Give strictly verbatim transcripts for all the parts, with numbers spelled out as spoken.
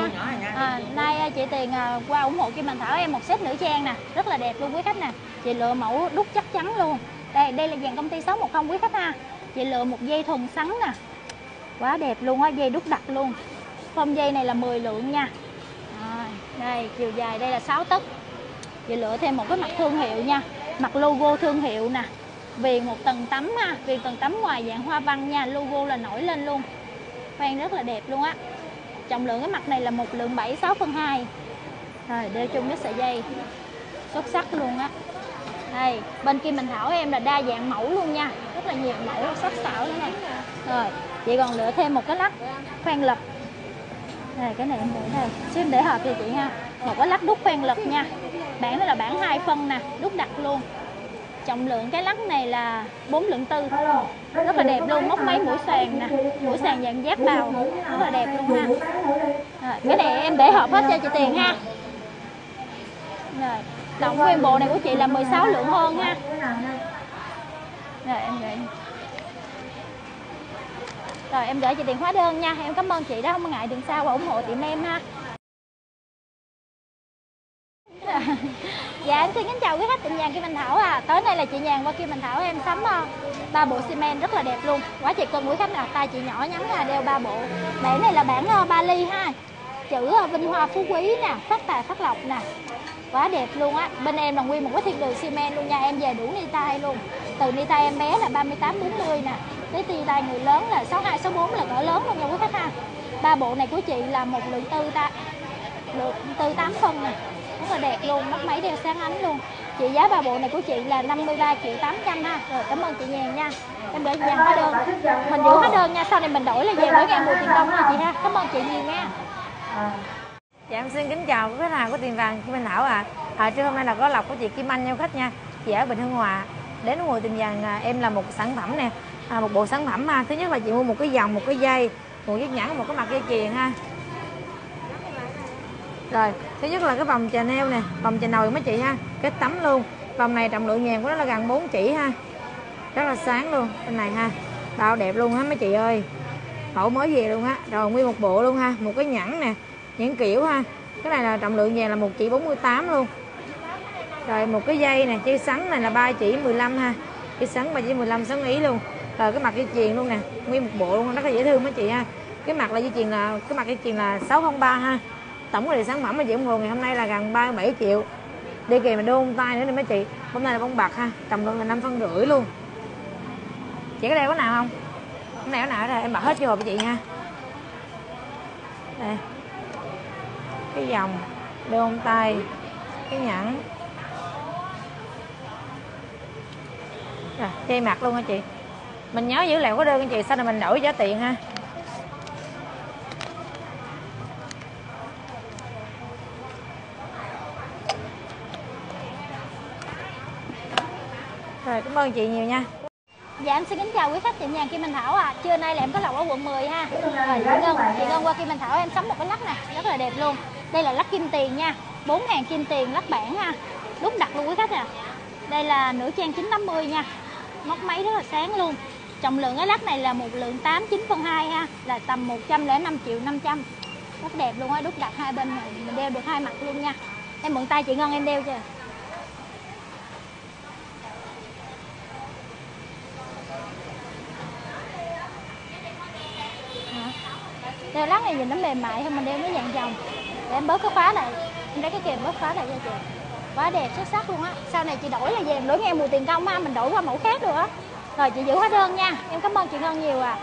ha. À, nay chị Tiền à, qua ủng hộ Kim Thành Thảo em một set nữ trang nè, rất là đẹp luôn quý khách nè. Chị lựa mẫu đúc chắc chắn luôn. Đây đây là dàn công ty sáu một không quý khách ha. Chị lựa một dây thuần sắn nè, quá đẹp luôn á, dây đúc đặc luôn. Form dây này là mười lượng nha. À, đây chiều dài đây là sáu tấc. Chị lựa thêm một cái mặt thương hiệu nha, mặt logo thương hiệu nè, viền một tầng tấm ha, viền tầng tấm ngoài dạng hoa văn nha, logo là nổi lên luôn, khoan rất là đẹp luôn á. Trọng lượng cái mặt này là một lượng bảy sáu phân hai. Rồi đeo chung với sợi dây xuất sắc luôn á. Đây bên Kim Thành Thảo em là đa dạng mẫu luôn nha, rất là nhiều mẫu sắc sảo nữa nè. Rồi chị còn lựa thêm một cái lắc khoan lực. Đây cái này em để đây xíu để hợp cho chị ha. Một cái lắc đúc khoan lực nha, bản này là bản hai phân nè, đúc đặc luôn. Trọng lượng cái lắc này là bốn lượng tư, rất là đẹp luôn. Móc máy mũi xoàn nè, mũi xoàn dạng giáp bào, rất là đẹp luôn ha. Rồi, cái này em để hộp hết cho chị Tiền ha. Rồi tổng nguyên bộ này của chị là mười sáu lượng hơn ha. Rồi em gửi rồi em gửi chị Tiền hóa đơn nha. Em cảm ơn chị đó, không ngại đường sau và ủng hộ tiệm em ha. Dạ em xin kính chào quý khách tiệm vàng Kim Thành Thảo à. Tới đây là chị Nhàn qua Kim Thành Thảo em sắm ba bộ xi men rất là đẹp luôn, quá trời cân quý khách nè. Tay chị nhỏ nhắn là đeo ba bộ. Bản này là bản uh, ba ly ha, chữ uh, Vinh Hoa Phú Quý nè, phát tài phát lộc nè, quá đẹp luôn á. Bên em là nguyên một cái thiên đường xi men luôn nha, em về đủ ni tay luôn. Từ ni tay em bé là ba mươi tám bốn mươi nè, tới ni tay người lớn là sáu hai sáu bốn là cỡ lớn luôn nha quý khách ha. Ba bộ này của chị là một lượng tư ta lượng tư tám phân nè, rất là đẹp luôn, mắt máy đeo sáng ánh luôn. Chị giá ba bộ này của chị là năm mươi ba triệu tám trăm ha. Rồi cảm ơn chị Nhàn nha, em để dàn hóa đơn, mình giữ hóa đơn nha, sau này mình đổi là về mỗi ngàn bù tiền công nha chị ha. Cảm ơn chị nhiều nha. Dạ em xin kính chào quý khách hàng của tiệm vàng Kim Thành Thảo ạ. À. À, trưa hôm nay là có lộc của chị Kim Anh nha khách nha. Chị ở Bình Hưng Hòa. Đến ủng hộ tiệm vàng à, em là một sản phẩm nè, à, một bộ sản phẩm ha. Thứ nhất là chị mua một cái vòng, một cái dây, một chiếc nhẫn, một cái mặt dây chuyền ha. Rồi, thứ nhất là cái vòng chà neo nè, vòng chà nồi mấy chị ha, cái tấm luôn. Vòng này trọng lượng vàng của nó là gần bốn chỉ ha. Rất là sáng luôn, bên này ha. Bao đẹp luôn á mấy chị ơi. Mẫu mới về luôn á. Rồi nguyên một bộ luôn ha, một cái nhẫn nè, những kiểu ha. Cái này là trọng lượng vàng là một chỉ bốn mươi tám luôn. Rồi một cái dây nè, dây sắn này là ba chỉ mười lăm ha. Dây sắn ba chỉ mười lăm sắn ý luôn. Rồi cái mặt dây chuyền luôn nè, nguyên một bộ luôn, rất là dễ thương mấy chị ha. Cái mặt là dây chuyền là cái mặt dây chuyền là sáu không ba ha. Tổng cái sản phẩm mà chị ủng hộ ngày hôm nay là gần ba mươi bảy triệu. Đi kèm mà đôn tay nữa nè mấy chị. Hôm nay là bông bạc ha, trọng lượng là năm phân rưỡi luôn. Chị có đeo cái nào không? Cái này cái nào đây em bật hết vô hộp cho chị nha. Đây. Cái vòng, đôn tay, cái nhẫn. Rồi, dây mặt luôn hả chị? Mình nhớ giữ lẹo có đơn cho chị, sau này mình đổi giá tiền ha. Rồi, cảm ơn chị nhiều nha. Dạ em xin kính chào quý khách tiệm vàng Kim Thành Thảo à. Trưa nay là em có lộc ở quận mười ha. Rồi chị Ngân, chị Ngân qua Kim Thành Thảo em sắm một cái lắc nè, rất là đẹp luôn. Đây là lắc kim tiền nha, bốn hàng kim tiền lắc bản ha, đúc đặc luôn quý khách à. Đây là nữ trang chín tám mươi nha, móc máy rất là sáng luôn. Trọng lượng cái lắc này là một lượng tám chín phân hai ha, là tầm một trăm lẻ năm triệu năm trăm. Rất đẹp luôn á, đúc đặc hai bên này, mình đeo được hai mặt luôn nha. Em mượn tay chị Ngân em đeo chưa? Đeo lắc này nhìn nó mềm mại hơn, mình đeo nó dạng vòng. Để em bớt cái khóa này, em lấy cái kềm bớt khóa này cho chị. Quá đẹp, xuất sắc luôn á. Sau này chị đổi là về đổi ngang bù tiền công ha, mình đổi qua mẫu khác được á. Rồi chị giữ hóa đơn nha, em cảm ơn chị Ngân nhiều à.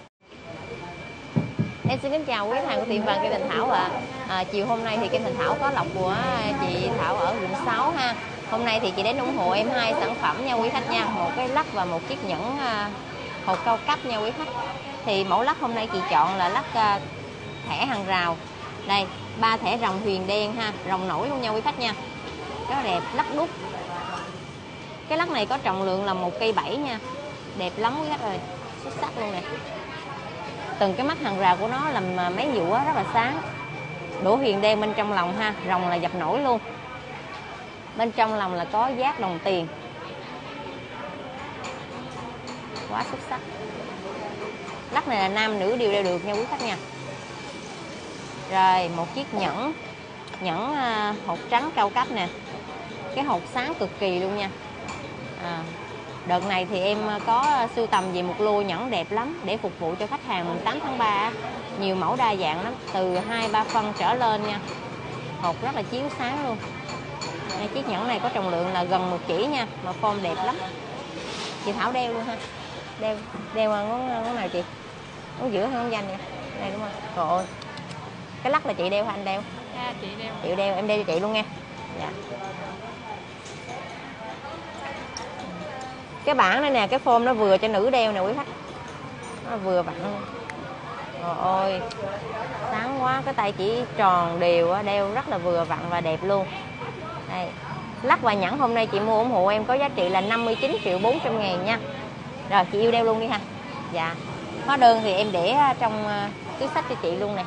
Em xin kính chào quý khách hàng của tiệm vàng Kim Thành Thảo ạ. À. À, chiều hôm nay thì Kim Thành Thảo có lộc của chị Thảo ở quận sáu ha. Hôm nay thì chị đến ủng hộ em hai sản phẩm nha quý khách nha, một cái lắc và một chiếc nhẫn uh, hộp cao cấp nha quý khách. Thì mẫu lắc hôm nay chị chọn là lắc uh, thẻ hàng rào. Đây, ba thẻ rồng huyền đen ha, rồng nổi luôn nha quý khách nha. Rất đẹp, lắc đúc. Cái lắc này có trọng lượng là một cây bảy nha. Đẹp lắm quý khách ơi, xuất sắc luôn nè. Từng cái mắt hàng rào của nó làm mấy dũa rất là sáng. Đổ huyền đen bên trong lòng ha, rồng là dập nổi luôn. Bên trong lòng là có giác đồng tiền. Quá xuất sắc. Lắc này là nam nữ đều đeo được nha quý khách nha. Rồi một chiếc nhẫn, nhẫn à, hột trắng cao cấp nè. Cái hột sáng cực kỳ luôn nha. à, Đợt này thì em có sưu tầm về một lô nhẫn đẹp lắm để phục vụ cho khách hàng mùng tám tháng ba. Nhiều mẫu đa dạng lắm, từ hai ba phân trở lên nha. Hột rất là chiếu sáng luôn. Đây, chiếc nhẫn này có trọng lượng là gần một chỉ nha, mà form đẹp lắm. Chị Thảo đeo luôn ha. Đeo đeo ngón ngón nào chị? Ngón giữa hay ngón danh nè? Đây đúng không? Trời ơi. Cái lắc là chị đeo hay anh đeo? À, chị đeo. Chị đeo, em đeo cho chị luôn nha. Dạ. Cái bảng này nè, cái form nó vừa cho nữ đeo nè quý khách. Nó vừa vặn luôn. Trời ơi, sáng quá, cái tay chỉ tròn đều á, đeo rất là vừa vặn và đẹp luôn. Đây. Lắc và nhẫn hôm nay chị mua ủng hộ em có giá trị là năm mươi chín triệu bốn trăm ngàn nha. Rồi chị yêu đeo luôn đi ha. Dạ. Hóa đơn thì em để trong túi xách cho chị luôn nè.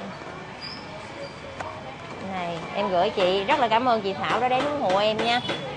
Này, em gửi chị, rất là cảm ơn chị Thảo đã đến ủng hộ em nha.